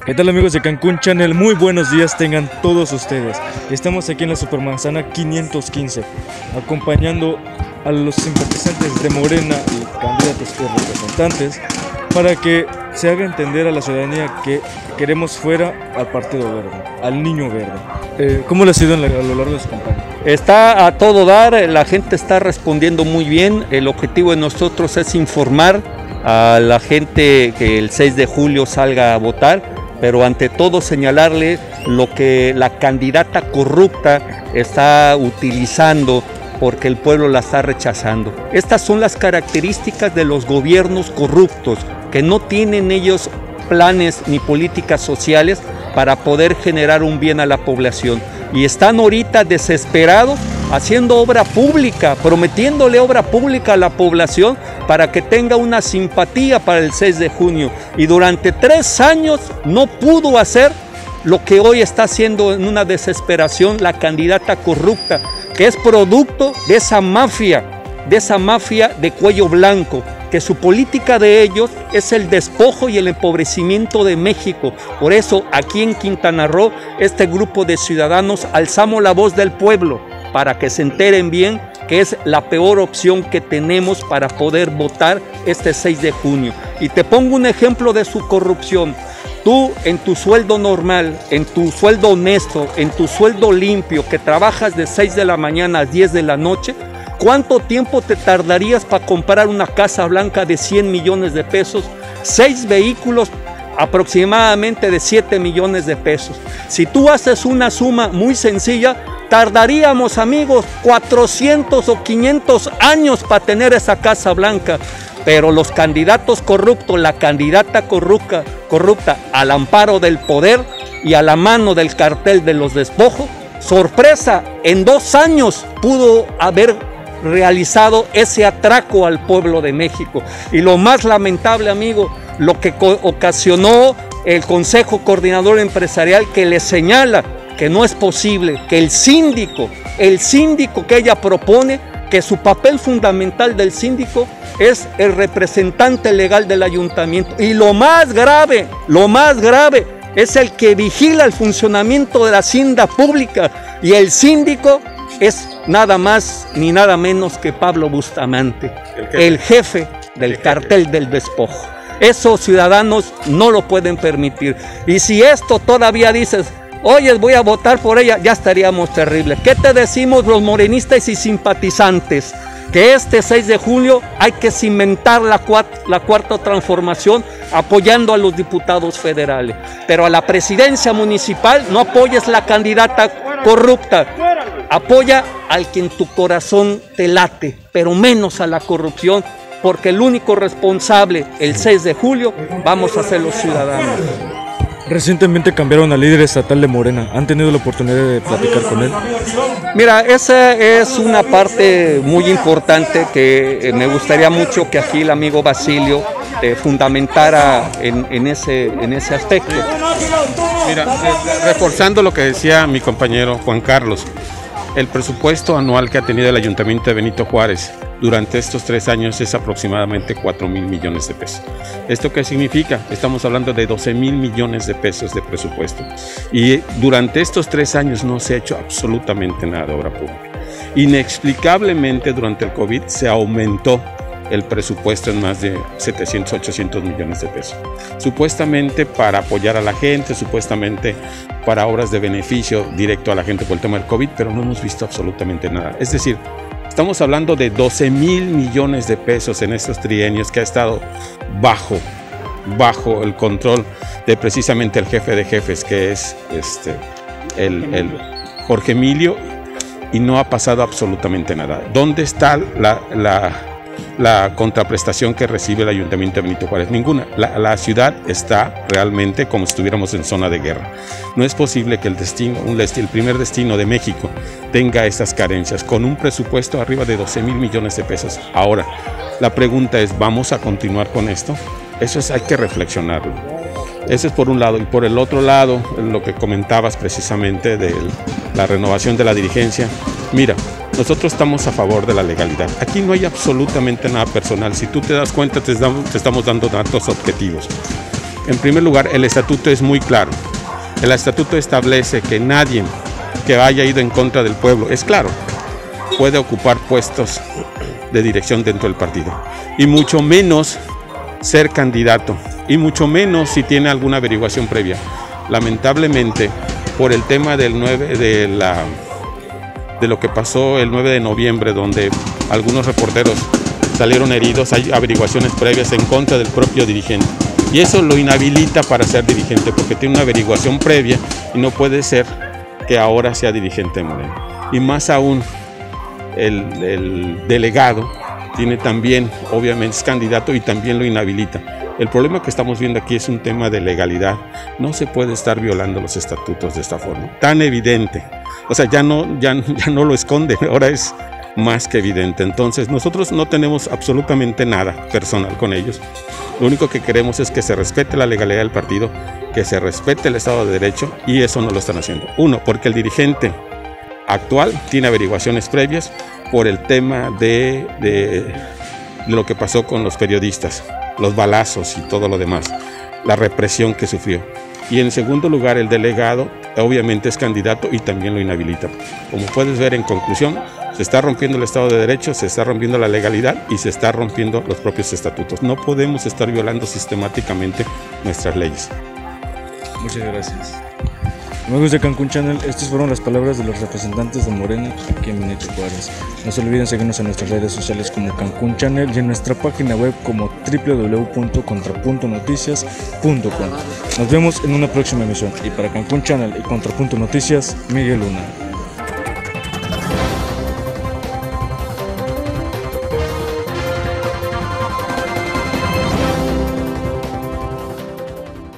¿Qué tal amigos de Cancún Channel? Muy buenos días tengan todos ustedes. Estamos aquí en la Supermanzana 515, acompañando a los simpatizantes de Morena y candidatos y representantes para que se haga entender a la ciudadanía que queremos fuera al Partido Verde, al Niño Verde. ¿Cómo le ha sido a lo largo de su campaña? Está a todo dar, la gente está respondiendo muy bien. El objetivo de nosotros es informar a la gente que el 6 de julio salga a votar, pero ante todo señalarle lo que la candidata corrupta está utilizando porque el pueblo la está rechazando. Estas son las características de los gobiernos corruptos, que no tienen ellos planes ni políticas sociales para poder generar un bien a la población. Y están ahorita desesperados haciendo obra pública, prometiéndole obra pública a la población para que tenga una simpatía para el 6 de junio. Y durante 3 años no pudo hacer lo que hoy está haciendo en una desesperación la candidata corrupta, que es producto de esa mafia de cuello blanco, que su política de ellos es el despojo y el empobrecimiento de México. Por eso aquí en Quintana Roo, este grupo de ciudadanos alzamos la voz del pueblo para que se enteren bien que es la peor opción que tenemos para poder votar este 6 de junio. Y te pongo un ejemplo de su corrupción. Tú en tu sueldo normal, en tu sueldo honesto, en tu sueldo limpio, que trabajas de 6 de la mañana a 10 de la noche, ¿cuánto tiempo te tardarías para comprar una casa blanca de 100 millones de pesos? 6 vehículos aproximadamente de 7 millones de pesos. Si tú haces una suma muy sencilla, tardaríamos, amigos, 400 o 500 años para tener esa casa blanca. Pero los candidatos corruptos, la candidata corrupta al amparo del poder y a la mano del cartel de los despojos, sorpresa, en 2 años pudo haber realizado ese atraco al pueblo de México. Y lo más lamentable, amigo, lo que ocasionó el Consejo Coordinador Empresarial, que le señala que no es posible que el síndico que ella propone, que su papel fundamental del síndico es el representante legal del ayuntamiento. Y lo más grave es el que vigila el funcionamiento de la hacienda pública, y el síndico es nada más ni nada menos que Pablo Bustamante, el jefe del cartel del despojo. Esos ciudadanos no lo pueden permitir. Y si esto todavía dices, oye, voy a votar por ella, ya estaríamos terribles. ¿Qué te decimos los morenistas y simpatizantes? Que este 6 de julio hay que cimentar la cuarta transformación apoyando a los diputados federales. Pero a la presidencia municipal no apoyes la candidata corrupta. Apoya al que en tu corazón te late, pero menos a la corrupción, porque el único responsable el 6 de julio vamos a ser los ciudadanos. Recientemente cambiaron al líder estatal de Morena. ¿Han tenido la oportunidad de platicar con él? Mira, esa es una parte muy importante que me gustaría mucho que aquí el amigo Basilio fundamentara en ese aspecto. Mira, reforzando lo que decía mi compañero Juan Carlos, el presupuesto anual que ha tenido el Ayuntamiento de Benito Juárez durante estos 3 años es aproximadamente 4,000 millones de pesos. ¿Esto qué significa? Estamos hablando de 12,000 millones de pesos de presupuesto. Y durante estos 3 años no se ha hecho absolutamente nada de obra pública. Inexplicablemente durante el COVID se aumentó el presupuesto en más de 700, 800 millones de pesos. Supuestamente para apoyar a la gente, supuestamente para obras de beneficio directo a la gente por el tema del COVID, pero no hemos visto absolutamente nada. Es decir, estamos hablando de 12,000 millones de pesos en estos trienios que ha estado bajo el control de precisamente el jefe de jefes, que es el Jorge Emilio, y no ha pasado absolutamente nada. ¿Dónde está la contraprestación que recibe el Ayuntamiento de Benito Juárez? Ninguna. La ciudad está realmente como si estuviéramos en zona de guerra. No es posible que el primer destino de México tenga estas carencias, con un presupuesto arriba de 12,000 millones de pesos. Ahora, la pregunta es, ¿vamos a continuar con esto? Eso hay que reflexionarlo. Eso es por un lado. Y por el otro lado, lo que comentabas precisamente de la renovación de la dirigencia. Mira, nosotros estamos a favor de la legalidad. Aquí no hay absolutamente nada personal. Si tú te das cuenta, te estamos dando datos objetivos. En primer lugar, el estatuto es muy claro. El estatuto establece que nadie que haya ido en contra del pueblo, es claro, puede ocupar puestos de dirección dentro del partido. Y mucho menos ser candidato. Y mucho menos si tiene alguna averiguación previa. Lamentablemente, por el tema del 9 de lo que pasó el 9 de noviembre, donde algunos reporteros salieron heridos, hay averiguaciones previas en contra del propio dirigente. Y eso lo inhabilita para ser dirigente, porque tiene una averiguación previa y no puede ser que ahora sea dirigente de Morena. Y más aún, el delegado tiene también, obviamente es candidato y también lo inhabilita. El problema que estamos viendo aquí es un tema de legalidad. No se puede estar violando los estatutos de esta forma, tan evidente. O sea, ya no lo esconde, ahora es más que evidente. Entonces, nosotros no tenemos absolutamente nada personal con ellos. Lo único que queremos es que se respete la legalidad del partido, que se respete el Estado de Derecho, y eso no lo están haciendo. Uno, porque el dirigente actual tiene averiguaciones previas por el tema de lo que pasó con los periodistas, los balazos y todo lo demás, la represión que sufrió. Y en segundo lugar, el delegado obviamente es candidato y también lo inhabilita. Como puedes ver, en conclusión, se está rompiendo el Estado de Derecho, se está rompiendo la legalidad y se está rompiendo los propios estatutos. No podemos estar violando sistemáticamente nuestras leyes. Muchas gracias. Amigos de Cancún Channel, estas fueron las palabras de los representantes de Morena aquí en Benito Juárez. No se olviden seguirnos en nuestras redes sociales como Cancún Channel y en nuestra página web como www.contrapuntonoticias.com. Nos vemos en una próxima emisión. Y para Cancún Channel y Contrapunto Noticias, Miguel Luna.